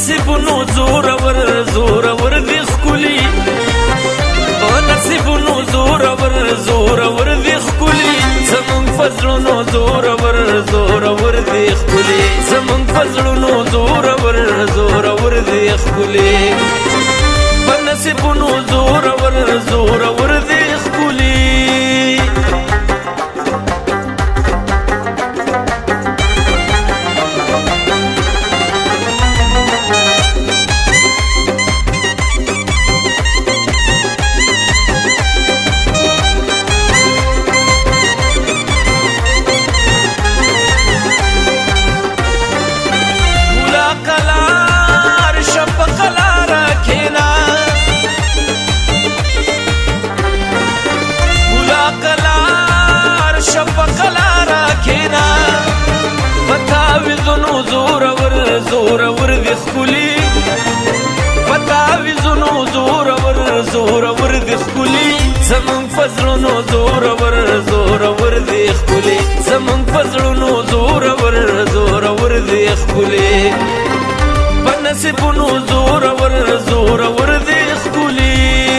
نصیبونو زورور زورور دی ښکلي په نصیبونو زورور دی ښکلي زمونږ په زړونو زورور دی ښکلي زمونږ په زړونو زورور دی ښکلي په نصیبونو زورور دی ښکلي زورور دی ښکلي پتاویزونو زورور دی ښکلي زمونږ په زړونو زورور دی ښکلي زمونږ په زړونو زورور دی ښکلي په نصیبونو زورور دی ښکلي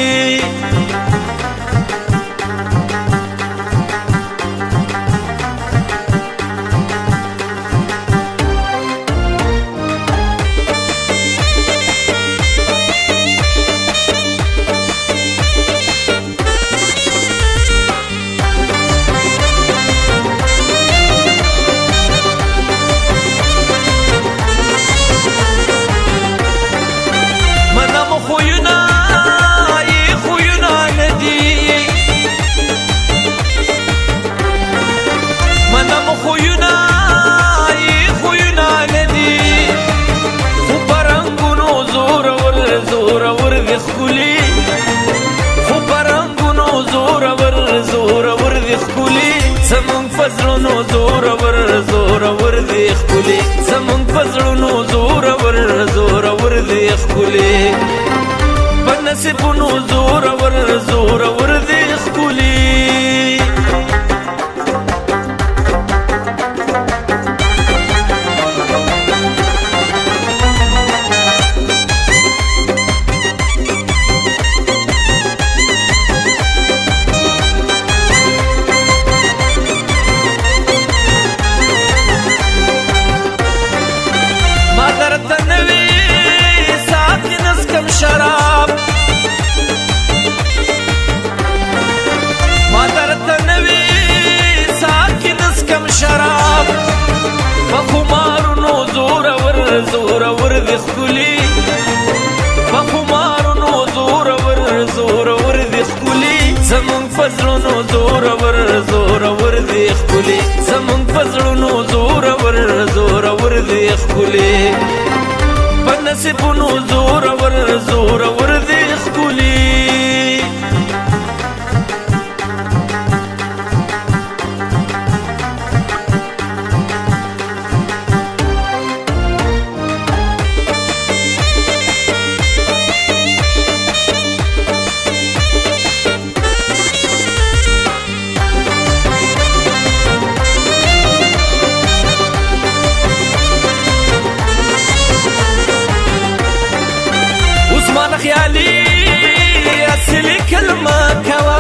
زمونږ په زړونو زورور دی ښکلي زمونږ په زړونو زورور دی ښکلي په نصیبونو زورور دی ښکلي شراب ما درته نوي ساکي نسکم شراب په خمارونو زورور دی ښکلي په خمارونو زورور دی ښکلي زمونږ په زړونو زورور دی ښکلي زمونږ په زړونو زورور دی ښکلي په نصیبونو زورور دی ښکلي عثمان خیالي اصلي کلمه کوه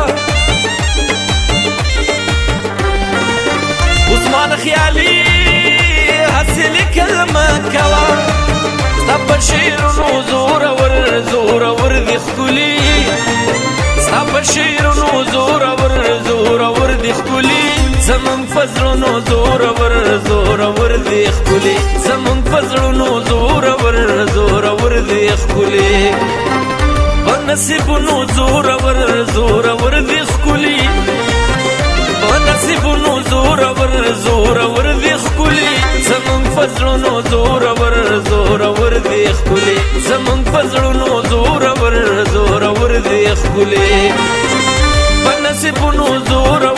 عثمان خیالي اصلي کلمه کوه ستا په شعرونو زورور دی ښکلي ستا په شعرونو زورور دی ښکلي زمونږ په زړونو زورور دی ښکلي زمونږ په زړونو زورور دی ښکلي په نصیبونو زورور دی ښکلي په نصیبونو زورور دی ښکلي زمونږ په زړونو زورور دی ښکلي زمونږ په زړونو زورور دی ښکلي په نصیبونو